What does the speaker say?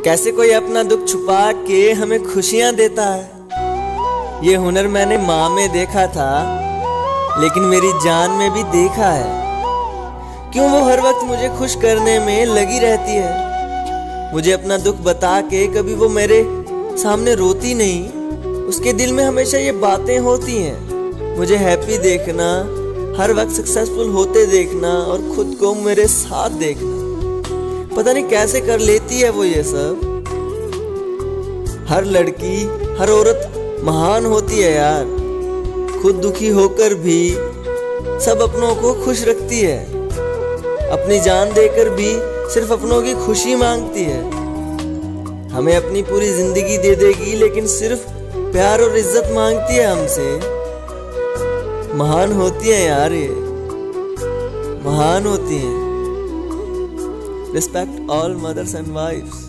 कैसे कोई अपना दुख छुपा के हमें खुशियां देता है। ये हुनर मैंने माँ में देखा था, लेकिन मेरी जान में भी देखा है। क्यों वो हर वक्त मुझे खुश करने में लगी रहती है। मुझे अपना दुख बता के कभी वो मेरे सामने रोती नहीं, उसके दिल में हमेशा ये बातें होती हैं। मुझे हैप्पी देखना, हर वक्त सक्सेसफुल होते देखना और खुद को मेरे साथ देखना, पता नहीं कैसे कर लेती है वो ये सब। हर लड़की, हर औरत महान होती है यार। खुद दुखी होकर भी सब अपनों को खुश रखती है। अपनी जान देकर भी सिर्फ अपनों की खुशी मांगती है। हमें अपनी पूरी जिंदगी दे देगी, लेकिन सिर्फ प्यार और इज्जत मांगती है हमसे। महान होती है यार, ये महान होती हैं। Respect all mothers and wives.